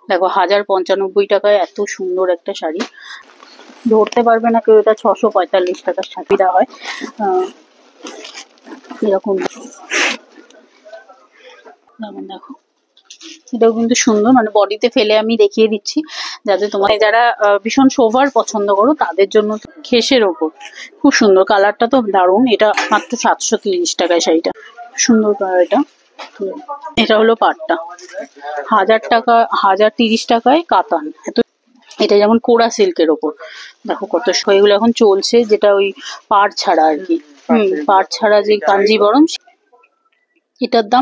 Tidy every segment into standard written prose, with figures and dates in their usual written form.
দেখো 1095 টাকায় এত সুন্দর একটা শাড়ি, ধরতে পারবে না কেউ এটা 645 টাকার শাড়ি দেওয়া হয়। এরকম যেমন দেখো, এটাও কিন্তু সুন্দর, মানে বডিতে ফেলে আমি দেখিয়ে দিচ্ছি যাতে তোমার যারা ভীষণ সোভার পছন্দ করো তাদের জন্য। খেসের ওপর খুব সুন্দর, কালারটা তো দারুণ। এটা মাত্র 730 টাকায় শাড়িটা, সুন্দর কালার। এটা হলো পাটটা, 1000 টাকা, 1030 টাকায় কাতান। এত এটা যেমন কোরা সিল্কের ওপর, দেখো কত এগুলো এখন চলছে, যেটা ওই পাড় ছাড়া আর কি। পাড় ছাড়া যে কাঞ্জিবরম, এটার দাম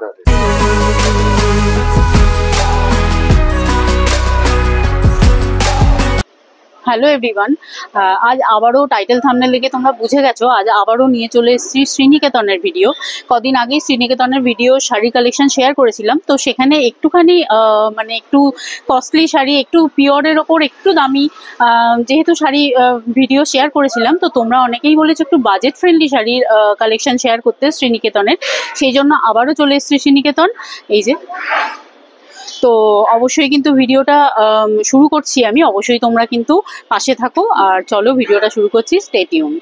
হ্যালো এভরিওয়ান, আজ আবারও টাইটেল থাম্বনেল দেখে তোমরা বুঝে গেছো, আজ আবারও নিয়ে চলে এসেছি শ্রীনিকেতনের ভিডিও। কদিন আগেই শ্রীনিকেতনের ভিডিও শাড়ি কালেকশন শেয়ার করেছিলাম, তো সেখানে একটুখানি মানে একটু কস্টলি শাড়ি, একটু পিওরের ওপর একটু দামি যেহেতু শাড়ি ভিডিও শেয়ার করেছিলাম, তো তোমরা অনেকেই বলেছো একটু বাজেট ফ্রেন্ডলি শাড়ির কালেকশন শেয়ার করতে শ্রীনিকেতনের, সেই জন্য আবারও চলে এসেছি শ্রীনিকেতন। এই যে, তো অবশ্যই কিন্তু ভিডিওটা শুরু করছি আমি, অবশ্যই তোমরা কিন্তু পাশে থাকো। আর চলো ভিডিওটা শুরু করছি, স্টে টিউন।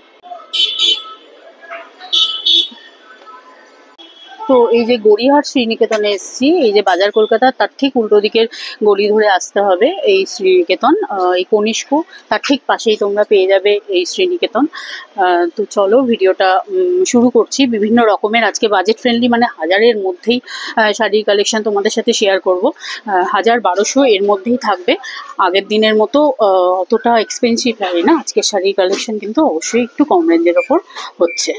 তো এই যে গড়িয়াহাট শ্রীনিকেতনে এসেছি, এই যে বাজার কলকাতা তার ঠিক উল্টো দিকের গলি ধরে আসতে হবে এই শ্রীনিকেতন, এই কনিষ্ক তার ঠিক পাশেই তোমরা পেয়ে যাবে এই শ্রীনিকেতন। তো চলো ভিডিওটা শুরু করছি। বিভিন্ন রকমের আজকে বাজেট ফ্রেন্ডলি, মানে 1000-এর মধ্যেই শাড়ির কালেকশন তোমাদের সাথে শেয়ার করব। 1000-1200 এর মধ্যেই থাকবে। আগের দিনের মতো অতটা এক্সপেন্সিভ হয় না আজকের শাড়ির কালেকশন, কিন্তু অবশ্যই একটু কম রেঞ্জের ওপর হচ্ছে।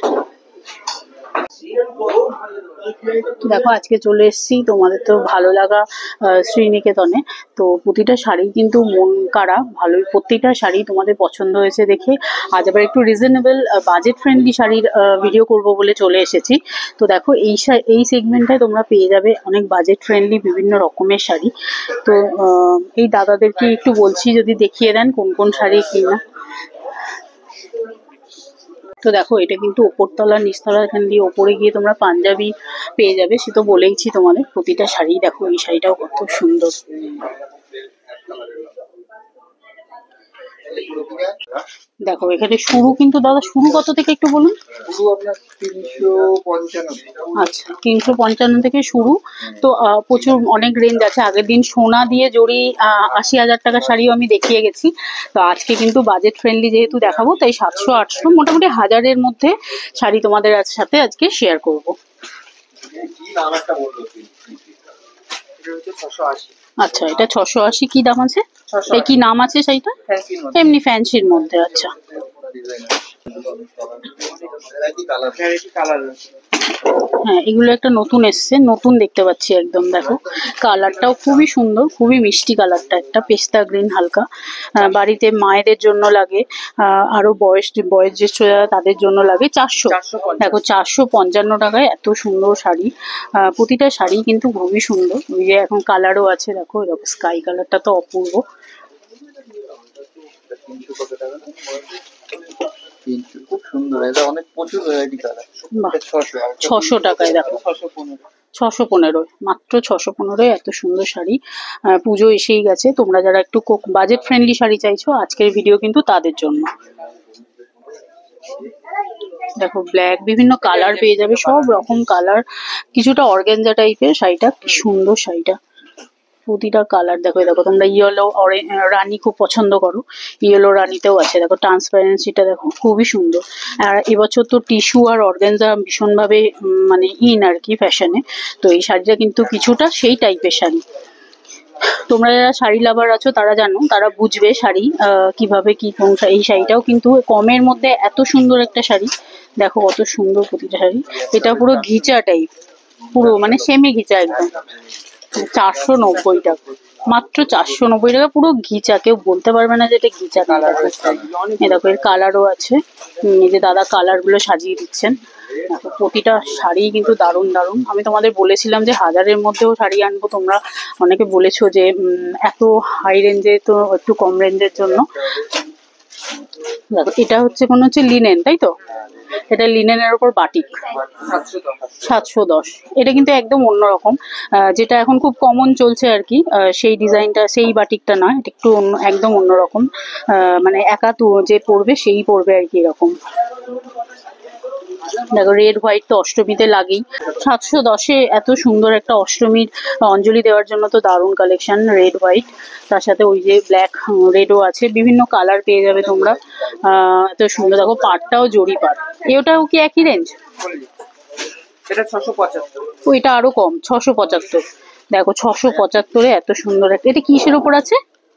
দেখো আজকে চলে এসেছি তোমাদের তো ভালো লাগা শ্রীনিকেতনে। তো প্রতিটা শাড়ি কিন্তু মন কাড়া, ভালোই প্রত্যেকটা শাড়ি তোমাদের পছন্দ হয়েছে দেখে আজ আবার একটু রিজনেবল বাজেট ফ্রেন্ডলি শাড়ির ভিডিও করব বলে চলে এসেছি। তো দেখো এই সেগমেন্টটায় তোমরা পেয়ে যাবে অনেক বাজেট ফ্রেন্ডলি বিভিন্ন রকমের শাড়ি। তো এই দাদাদেরকে একটু বলছি যদি দেখিয়ে দেন কোন কোন শাড়ি কিনা। তো দেখো এটা কিন্তু ওপরতলা নিচতলা, এখান দিয়ে ওপরে গিয়ে তোমরা পাঞ্জাবি পেয়ে যাবে, সে তো বলেইছি তোমাদের। প্রতিটা শাড়ি দেখো, এই শাড়িটাও কত সুন্দর। দেখো এখানে শুরু কিন্তু দাদা, শুরু কত থেকে একটু বলুন। আচ্ছা, 355 থেকে শুরু। তো প্রচুর অনেক রেঞ্জ আছে। আগের দিন সোনা দিয়ে জড়ি 80,000 টাকার শাড়িও আমি দেখিয়ে গেছি। তো আজকে কিন্তু বাজেট ফ্রেন্ডলি যেহেতু দেখাবো, তাই 700-800 মোটামুটি 1000-এর মধ্যে শাড়ি তোমাদের সাথে আজকে শেয়ার করব। আচ্ছা, এটা 680 কি দাম আছে? এই কি নাম আছে সেইটা? এমনি ফ্যান্সির মধ্যে। আচ্ছা, হ্যাঁ এগুলো একটা নতুন এসছে, নতুন দেখতে পাচ্ছি একদম। দেখো কালারটাও খুবই সুন্দর, খুবই মিষ্টি কালারটা, একটা পেস্তা গ্রিন হালকা। বাড়িতে মায়েদের জন্য লাগে, আরো বয়োজ্যেষ্ঠ যারা তাদের জন্য লাগে। 400, দেখো 455 টাকায় এত সুন্দর শাড়ি। প্রতিটা শাড়ি কিন্তু খুবই সুন্দর। ওই যে এখন কালারও আছে, দেখো এরকম স্কাই কালারটা তো অপূর্ব। খুব সুন্দর, এটা অনেক প্রচুর ভ্যারাইটি কালার। 600 টাকায় দেখো, 615, মাত্র 615 এত সুন্দর শাড়ি। পুজো এসেই গেছে, তোমরা যারা একটু বাজেট ফ্রেন্ডলি শাড়ি চাইছো আজকের ভিডিও কিন্তু তাদের জন্য। দেখো ব্ল্যাক, বিভিন্ন কালার পেয়ে যাবে, সব রকম কালার, কিছুটা অর্গানজা টাইপের শাড়িটা। কি সুন্দর শাড়িটা, প্রতিটা কালার দেখো। দেখো তোমরা ইয়েলো রানী খুব পছন্দ করো, ইয়েলো রানীতেও আছে। দেখো ট্রান্সপারেন্সিটা দেখো, খুবই সুন্দর। আর এবছর তো টিস্যু আর অর্গানজা ভীষণভাবে মানে ইন আর কি ফ্যাশনে। তো এই শাড়িটা কিন্তু কিছুটা সেই টাইপের শাড়ি। তোমরা যারা শাড়ি লাভার আছো তারা জানো, তারা বুঝবে শাড়ি কিভাবে কি কোন। এই শাড়িটাও কিন্তু কমের মধ্যে এত সুন্দর একটা শাড়ি। দেখো কত সুন্দর প্রতিটা শাড়ি। এটা পুরো ঘিচা টাইপ, পুরো মানে সেমি ঘিচা একদম। 490 টাকা, মাত্র 490 টাকা, পুরো ঘিচা। কেউ বলতে পারবে না যে এটা ঘিচা কালার। এ দেখো এর কালারও আছে, এই যে দাদা কালার গুলো সাজিয়ে দিচ্ছেন। প্রতিটা শাড়ি কিন্তু দারুণ দারুণ। আমি তোমাদের বলেছিলাম যে 1000-এর মধ্যেও শাড়ি আনবো, তোমরা অনেকে বলেছো যে এত হাই রেঞ্জে, তো একটু কম রেঞ্জের জন্য। দেখো এটা হচ্ছে কোনো হচ্ছে লিনেন, তাই তো? এটা লিনেনের ওপর বাটিক, 710। এটা কিন্তু একদম অন্যরকম, যেটা এখন খুব কমন চলছে আর কি, সেই ডিজাইনটা সেই বাটিকটা না, এটা একটু অন্য, একদম অন্যরকম। মানে একা তো যে পরবে সেই পরবে আর কি এরকম। দেখো রেড হোয়াইট তো অষ্টমীতে লাগেই। 710-এ এত সুন্দর একটা অষ্টমীর অঞ্জলি দেওয়ার জন্য তো দারুণ কালেকশন, রেড হোয়াইট, তার সাথে ওই যে ব্ল্যাক রেডও আছে, বিভিন্ন কালার পেয়ে যাবে তোমরা। এত সুন্দর, দেখো পাড়টাও জরি পাড়। এটাও কি একই রেঞ্জ? এটা 675। ওইটা আরো কম, 675। দেখো 675-এ এত সুন্দর একটা, এটা কিসের ওপর আছে?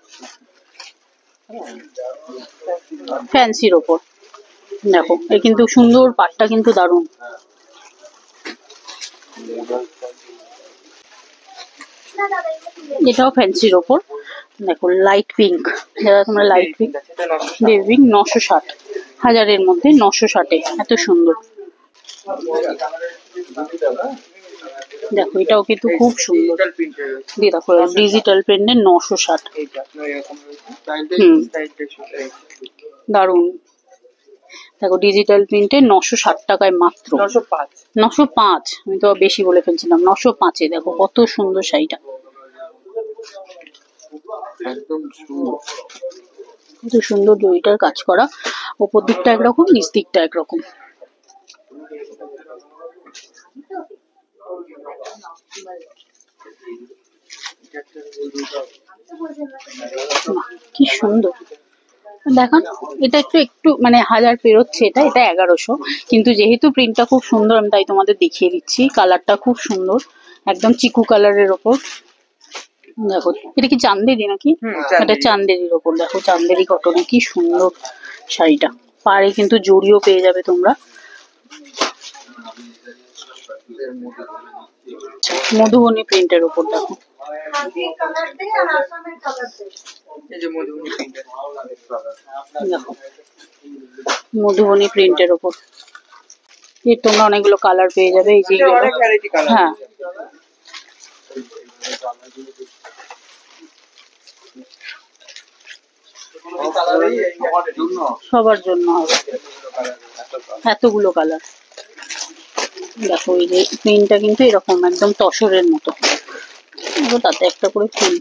ফ্যান্সির ওপর। দেখো এই কিন্তু সুন্দর, পাটটা কিন্তু দারুণ। এটাও ফ্যান্সির ওপর, দেখো লাইট পিঙ্ক, যারা তোমরা লাইট পিঙ্ক, বেবি 960, 1000-এর মধ্যে 960-এ এত সুন্দর। দেখো এটাও কিন্তু খুব সুন্দর, দিয়ে দেখো ডিজিটাল প্রিন্টের 960। দারুন, দেখো ডিজিটাল প্রিন্টে 960 টাকায় মাত্র। 905, আমি তো বেশি বলে ফেলছিলাম, 905-এ দেখো কত সুন্দর শাড়িটা, কত সুন্দর জরিটার কাজ করা, ওপর দিকটা একরকম, নিচ দিকটা একরকম। কি সুন্দর দেখান। এটা একটু একটু মানে 1000 পেরোচ্ছে, এটা এটা 1100, কিন্তু যেহেতু প্রিন্টটা খুব সুন্দর আমি তাই তোমাদের দেখিয়ে দিচ্ছি। কালারটা খুব সুন্দর, একদম চিকু কালারের ওপর। দেখো এটা কি চান্দেরি নাকি? এটা চান্দেরির ওপর, দেখো চান্দেরি কটনে কি সুন্দর শাড়িটা, পাড়ে কিন্তু জড়িও পেয়ে যাবে তোমরা। মধুবনী প্রিন্টের ওপর দেখো, দেখো মধুবনী প্রিন্টের ওপর, এর তোমরা অনেকগুলো কালার পেয়ে যাবে। এই যে হ্যাঁ, সবার জন্য হবে এতগুলো কালার। দেখো এই যে প্রিন্টটা কিন্তু এরকম একদম তসরের মতো, তাতে একটা করে ফুল।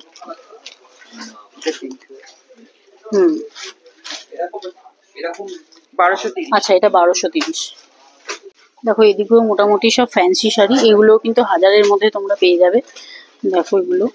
আচ্ছা এটা 1230। দেখো এদিকেও মোটামুটি সব ফ্যান্সি শাড়ি, এগুলো কিন্তু 1000-এর মধ্যে তোমরা পেয়ে যাবে। দেখো এগুলো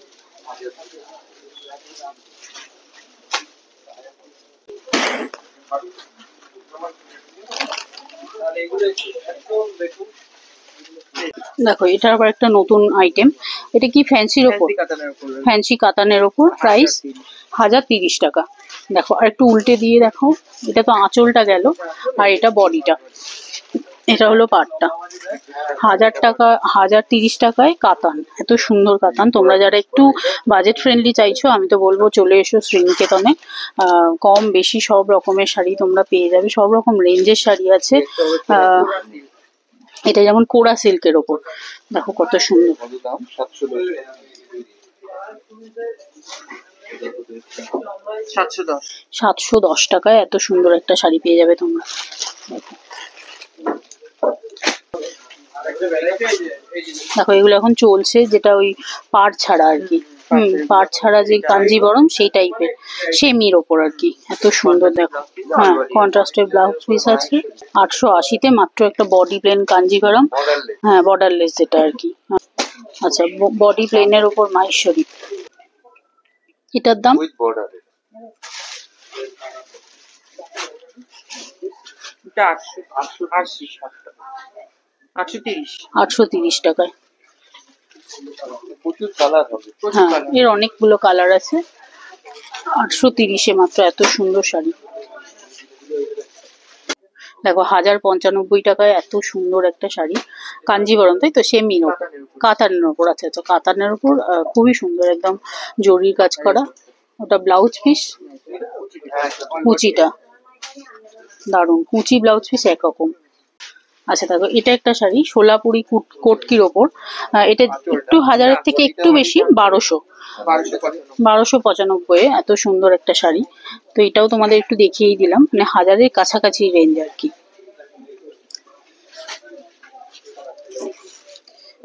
দেখো এটা আবার একটা নতুন আইটেম। এটা কি ফ্যান্সির ওপর? ফ্যান্সি কাতানের ওপর, প্রাইস 1030 টাকা। দেখো আর একটু উল্টে দিয়ে দেখো, এটা তো আঁচলটা গেল, আর এটা বডিটা, এটা হলো পাটটা। 1000 টাকা, 1030 টাকায় কাতান, এত সুন্দর কাতান। তোমরা যারা একটু বাজেট ফ্রেন্ডলি চাইছো, আমি তো বলবো চলে এসো শ্রীনিকেতনে। কম বেশি সব রকমের শাড়ি তোমরা পেয়ে যাবে, সব রকম রেঞ্জের শাড়ি আছে। এটা যেমন কোরা সিল্কের ওপর, দেখো কত সুন্দর, 710 টাকায় এত সুন্দর একটা শাড়ি পেয়ে যাবে তোমরা। দেখো এগুলো এখন চলছে, যেটা ওই পাড় ছাড়া আর কি, পাড় ছাড়া যে কাঞ্জিবরম সেই টাইপের, সেমির ওপর আর কি, এত সুন্দর। দেখো হ্যাঁ, কন্ট্রাস্টের ব্লাউজ পিস আছে। 880-তে মাত্র একটা বডি প্লেন কাঞ্জিবরম, হ্যাঁ বর্ডারলেস যেটা আর কি। আচ্ছা বডি প্লেনের ওপর মাহেশ্বরী, এটার দাম 830 টাকায়। হ্যাঁ এর অনেকগুলো কালার আছে। 830-এ মাত্র এত সুন্দর শাড়ি। দেখো 1095 টাকায় এত সুন্দর একটা শাড়ি, কাঞ্জিবরম, তাই তো? সেমির ওপর, কাতানের ওপর। আচ্ছা আচ্ছা, কাতানের ওপর খুবই সুন্দর, একদম জরির কাজ করা। ওটা ব্লাউজ পিস, কুচিটা দারুন, কুচি ব্লাউজ পিস একরকম। আচ্ছা দেখো এটা একটা শাড়ি সোলাপুরি কোটকির ওপর, এটা একটু 1000-এর থেকে একটু বেশি, 1295-এ এত সুন্দর একটা শাড়ি। তো এটাও তোমাদের একটু দেখিয়েই দিলাম, মানে 1000-এর কাছাকাছি রেঞ্জ আর কি।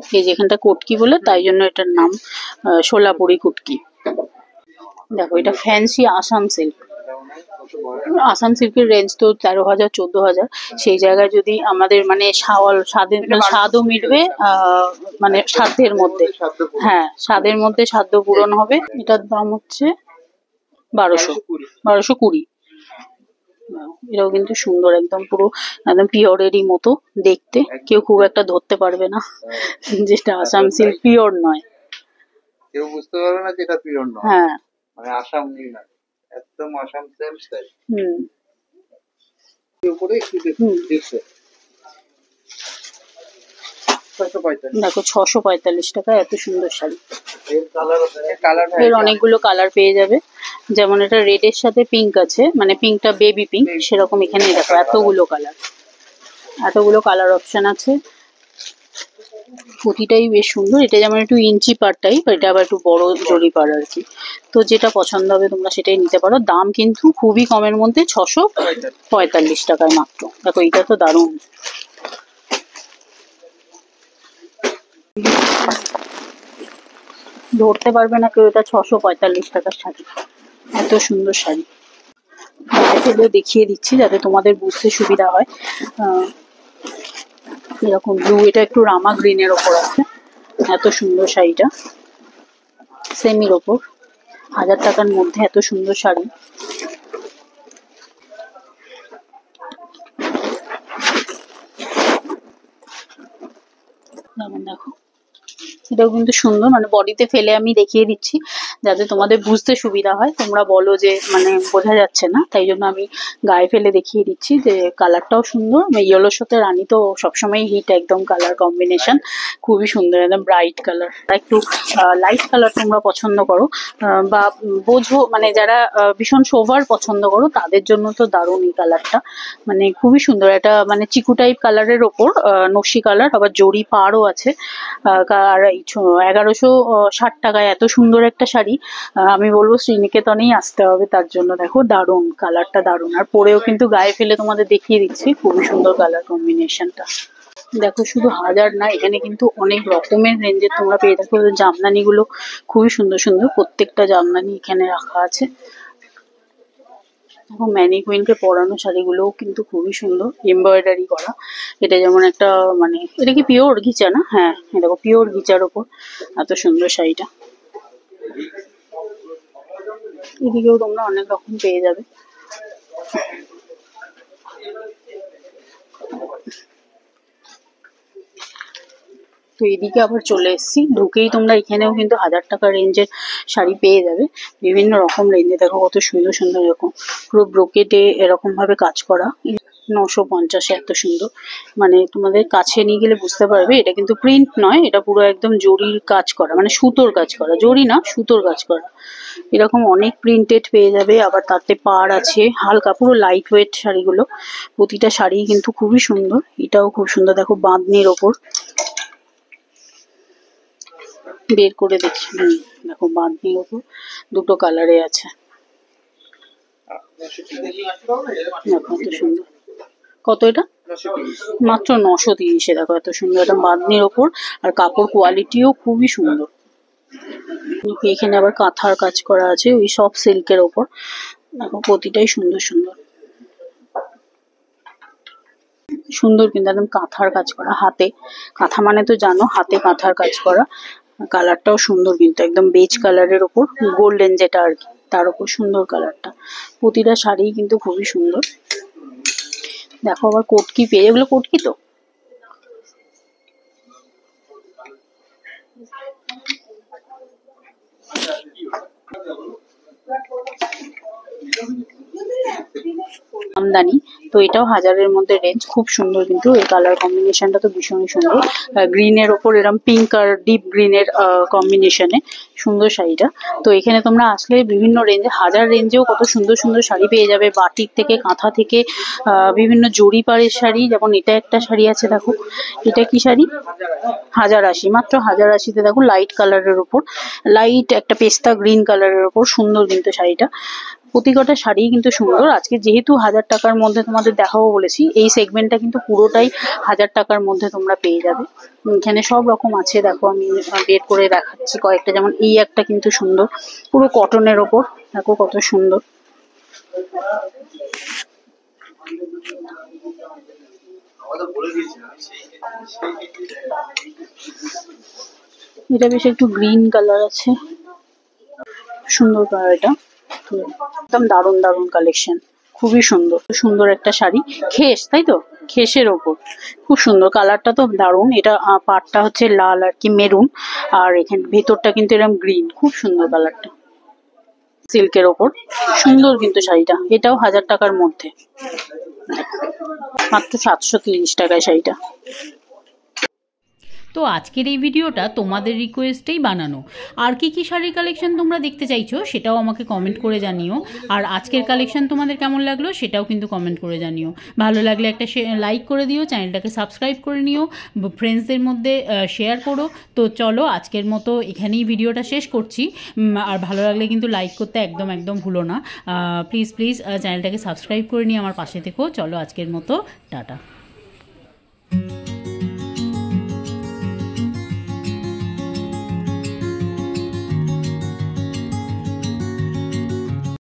এই যেখানটা কটকি বলে তাই জন্য এটার নাম সোলাপুরি কুটকি। দেখো এটা ফ্যান্সি আসাম সিল্ক। আসাম সিল্কের রেঞ্জ তো 13,000 14,000। সেই জায়গায় যদি আমাদের মানে স্বাদও মিটবে, মানে সাধ্যের মধ্যে, হ্যাঁ স্বাদের মধ্যে সাধ্য পূরণ হবে। এটার দাম হচ্ছে 1220। এটাও কিন্তু সুন্দর, একদম পুরো একদম পিওরেরই মতো দেখতে, কেউ খুব একটা ধরতে পারবে না যেটা আসাম সিল্ক পিওর নয়, কেউ বুঝতে পারবে না যেটা পিওর নয়। হ্যাঁ, মানে আসাম না, একদম আসাম সেম স্টাইল। উপরে একটু দেখো 645 টাকা, এত সুন্দর শাড়ি। এর অনেকগুলো কালার পেয়ে যাবে, যেমন এটা রেড এর সাথে পিঙ্ক আছে, মানে পিঙ্কটা বেবি পিঙ্ক, সেরকম এখানে দেখো এতগুলো কালার অপশন আছে। পুঁতিটাই বেশ সুন্দর, এটা যেমন একটু ইঞ্চি পার টাইপ, এটা আবার একটু বড় জরি পার আর কি। তো যেটা পছন্দ হবে তোমরা সেটাই নিতে পারো। দাম কিন্তু খুবই কমের মধ্যে, 645 টাকায় মাত্র। দেখো এটা তো দারুণ, ধরতে পারবে না কেউ এটা 645 টাকার শাড়ি, এত সুন্দর শাড়ি। ফেলে দেখিয়ে দিচ্ছি যাতে তোমাদের বুঝতে সুবিধা হয়। এরকম ব্লু, এটা একটু রামা গ্রিনের ওপর আছে, এত সুন্দর শাড়িটা, সেমির ওপর 1000 টাকার মধ্যে এত সুন্দর শাড়ি। যেমন দেখো এটাও কিন্তু সুন্দর, মানে বডিতে ফেলে আমি দেখিয়ে দিচ্ছি যাতে তোমাদের বুঝতে সুবিধা হয়। তোমরা বলো যে মানে বোঝা যাচ্ছে না, তাই জন্য আমি গায়ে ফেলে দেখিয়ে দিচ্ছি। যে কালারটাও সুন্দর, ইয়েলোর সাথে রানী তো সবসময় হিট, একদম কালার কম্বিনেশন খুবই সুন্দর, একদম ব্রাইট কালার। একটু লাইট কালার তোমরা পছন্দ করো বা বোঝো, মানে যারা ভীষণ সোভার পছন্দ করো তাদের জন্য তো দারুণ এই কালারটা, মানে খুবই সুন্দর। এটা মানে চিকু টাইপ কালারের ওপর নকশি কালার, আবার জরি পাড়ও আছে। আর 1160 টাকায় এত সুন্দর একটা শাড়ি, আমি বলবো শ্রীনিকেতনেই আসতে হবে তার জন্য। দেখো দারুণ কালারটা, দারুণ। আর পরেও কিন্তু গায়ে ফেলে তোমাদের দেখিয়ে দিচ্ছি, খুবই সুন্দর কালার কম্বিনেশনটা। দেখো শুধু হাজার না, এখানে কিন্তু অনেক রকমের রেঞ্জের তোমরা পেয়ে থাকো। জামদানি গুলো খুবই সুন্দর সুন্দর, প্রত্যেকটা জামদানি এখানে রাখা আছে। দেখো ম্যানিকুইনকে পরানো শাড়িগুলোও কিন্তু খুবই সুন্দর, এমব্রয়ডারি করা। এটা যেমন একটা মানে, এটা কি পিওর ঘিচা না? হ্যাঁ দেখো পিওর ঘিচার ওপর এত সুন্দর শাড়িটা। এদিকেও তোমরা অনেক রকম পেয়ে যাবে। তো এদিকে আবার চলে এসেছি, ঢুকেই তোমরা এখানেও কিন্তু 1000 টাকা রেঞ্জের শাড়ি পেয়ে যাবে, বিভিন্ন রকম রেঞ্জে। দেখো কত সুন্দর সুন্দর, এরকম পুরো ব্রোকেটে এরকম ভাবে কাজ করা, 950 এত সুন্দর। মানে তোমাদের কাছে নিয়ে গেলে বুঝতে পারবে এটা কিন্তু প্রিন্ট নয়, এটা পুরো একদম জরির কাজ করা, মানে সুতোর কাজ করা, জরি না সুতোর কাজ করা। এরকম অনেক প্রিন্টেড পেয়ে যাবে, আবার তাতে পাড় আছে, হালকা পুরো লাইট ওয়েট শাড়িগুলো। প্রতিটা শাড়ি কিন্তু খুবই সুন্দর, এটাও খুব সুন্দর। দেখো বাঁধনির ওপর বের করে দেখি, দেখো বাঁধনির ওপর দুটো কালারে আছে, দেখো এত সুন্দর। কত এটা? মাত্র 930। দেখো এত সুন্দর, এটা বাঁধনির ওপর, আর কাপড় কোয়ালিটিও খুবই সুন্দর। এখানে আবার কাঁথার কাজ করা আছে, ওই সব সিল্কের ওপর। দেখো প্রতিটাই সুন্দর সুন্দর সুন্দর, কিন্তু একদম কাঁথার কাজ করা, হাতে কাঁথা মানে তো জানো, হাতে কাঁথার কাজ করা। কালারটাও সুন্দর, কিন্তু একদম বেজ কালারের ওপর গোল্ডেন যেটা আর কি, তার উপর সুন্দর কালারটা। প্রতিটা শাড়ি কিন্তু খুবই সুন্দর। দেখো আবার কোটকি পেয়ে, এগুলো কোটকি তো। আমদানি তো, এটাও 1000-এর মধ্যে রেঞ্জ, খুব সুন্দর। কিন্তু এই কালার কম্বিনেশনটা তো ভীষণই সুন্দর, গ্রিনের ওপর এরকম পিঙ্ক আর ডিপ গ্রিনের কম্বিনেশনে সুন্দর শাড়িটা। তো এখানে তোমরা আসলে বিভিন্ন রেঞ্জে, 1000 রেঞ্জেও কত সুন্দর সুন্দর শাড়ি পেয়ে যাবে, বাটিক থেকে, কাঁথা থেকে, বিভিন্ন জরি পাড়ের শাড়ি। যেমন এটা একটা শাড়ি আছে, দেখো এটা কি শাড়ি, 1080, মাত্র 1080-তে। দেখো লাইট কালারের ওপর, লাইট একটা পেস্তা গ্রিন কালারের ওপর সুন্দর কিন্তু শাড়িটা। প্রতিকটা শাড়ি কিন্তু সুন্দর। আজকে যেহেতু 1000 টাকার মধ্যে তোমাদের দেখাবো বলেছি, এই সেগমেন্টটা কিন্তু পুরোটাই 1000 টাকার মধ্যে তোমরা পেয়ে যাবে। এখানে সব রকম আছে, দেখো আমি বের করে দেখাচ্ছি কয়েকটা। যেমন এই একটা কিন্তু সুন্দর, পুরো কটনের ওপর, দেখো কত সুন্দর। এটা বেশ একটু গ্রিন কালার আছে, সুন্দর কালার। এটা একদম দারুণ দারুণ কালেকশন, খুবই সুন্দর। সুন্দর একটা শাড়ি, খেস, তাই তো, খেসের ওপর খুব সুন্দর। কালারটা তো দারুণ। এটা পাড়টা হচ্ছে লাল আর কি মেরুন, আর এখানে ভেতরটা কিন্তু এরকম গ্রিন, খুব সুন্দর কালারটা। সিল্কের ওপর সুন্দর কিন্তু শাড়িটা। এটাও 1000 টাকার মধ্যে, মাত্র 730 টাকায় শাড়িটা। তো আজকের এই ভিডিওটা তোমাদের রিকোয়েস্টেই বানানো। আর কি কি শাড়ির কালেকশন তোমরা দেখতে চাইছো সেটাও আমাকে কমেন্ট করে জানিও। আর আজকের কালেকশন তোমাদের কেমন লাগলো সেটাও কিন্তু কমেন্ট করে জানিও। ভালো লাগলে একটা লাইক করে দিও, চ্যানেলটাকে সাবস্ক্রাইব করে নিও, ফ্রেন্ডসদের মধ্যে শেয়ার করো। তো চলো আজকের মতো এখানেই ভিডিওটা শেষ করছি। আর ভালো লাগলে কিন্তু লাইক করতে একদম একদম ভুলো না। প্লিজ চ্যানেলটাকে সাবস্ক্রাইব করে নিয়ে আমার পাশে থেকো। চলো আজকের মতো টাটা।